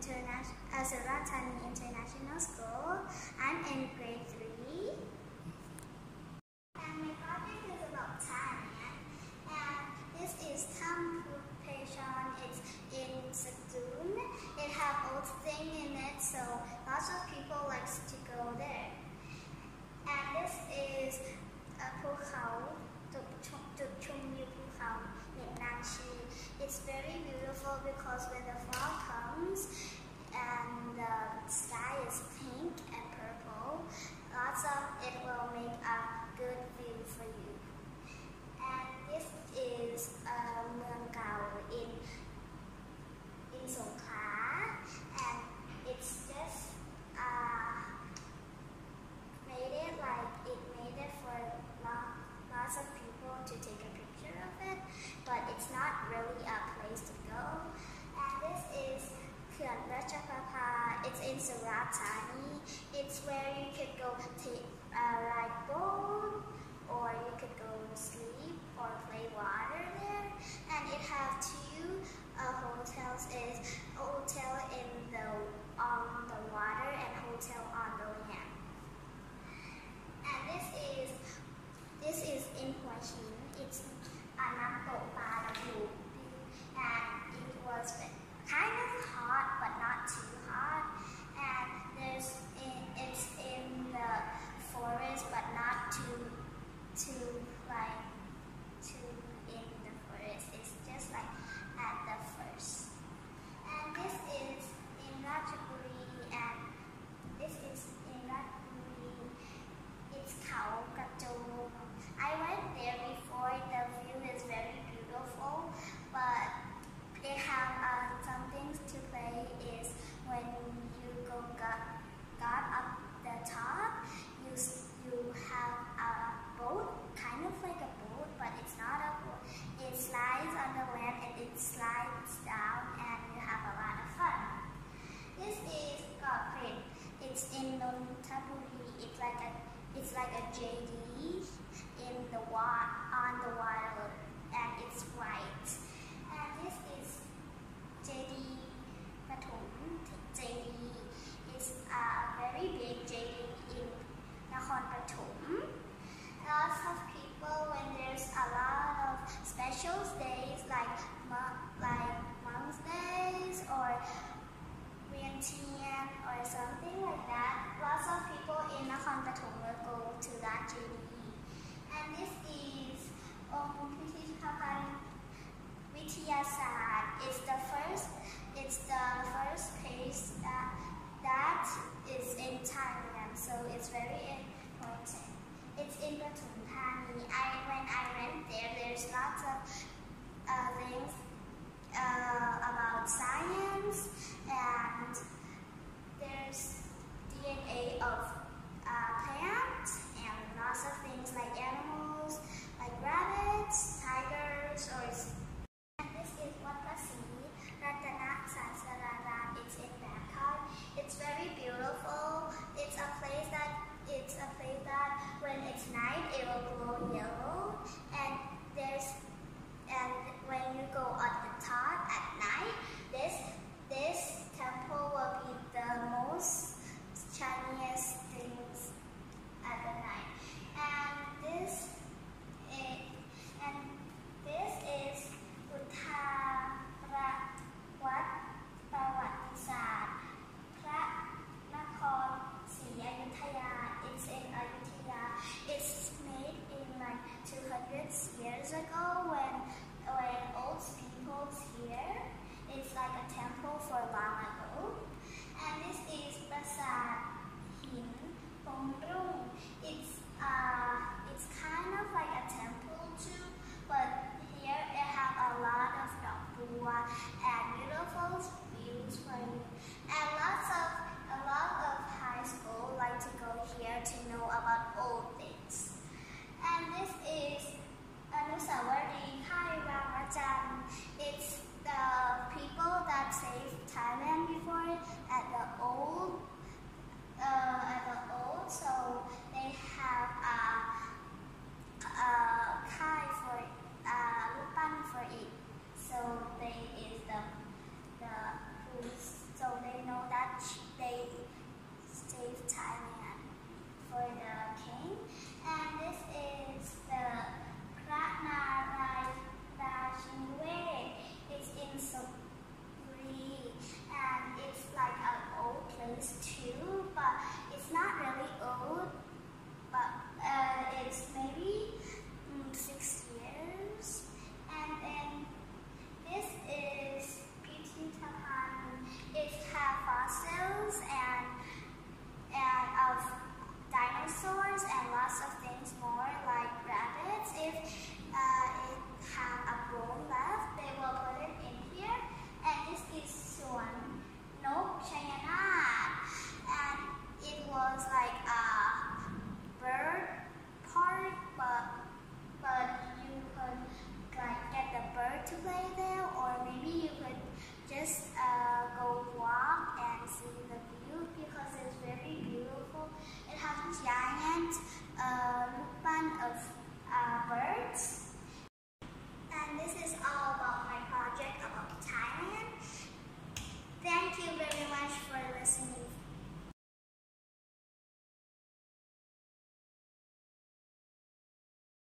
Suratani International School. I'm in grade 3. And my project is about Thailand. And this is Tham Phuphechon. It's in Satoon. It has old thing in it, so lots of people like to go there. And this is a Phukao, Tuk Chum Yu Phukao, Nangshi. It's very beautiful because when the fall comes and the sky is pink and purple, lots of it will make a good view for you. And this is Mueang Gao in Songkhla, and it's just made it for lots of people to take a picture of it, but it's not really a place to go. And this is Khön Ratchaprapha. It's in Suratani. It's where you could go ride boat, or you could go sleep or play water there. And it has two hotels. It's a hotel on the water and hotel on the land. And this is in Hua Hin. It's a Namtok Padapu, and it was kind of hot but not too hot. And it's in the forest but not too in the forest. It's just like at the first. And this is in Ratchaburi, and this is in Ratchaburi. It's Khao Kachou. I went there before. The view is very beautiful, but it has some things to play. Is when you got up the top, you have a boat, kind of like a boat, but it's not a boat. It slides on the land and it slides down, and you have a lot of fun. This is Gawkrit. It's in Nonthaburi. It's like a JD on the water, and it's white. And this is JD Pathum. JD is a very big JD in Nakhon Pathom. Lots of people, when there's a lot of special days like Monk's Days or Vientiane or something like that, lots of people in Nakhon Pathom will go to that JD. And this is Pithithapan Vithiyasat. It's the first place that is in Thailand, so it's very important.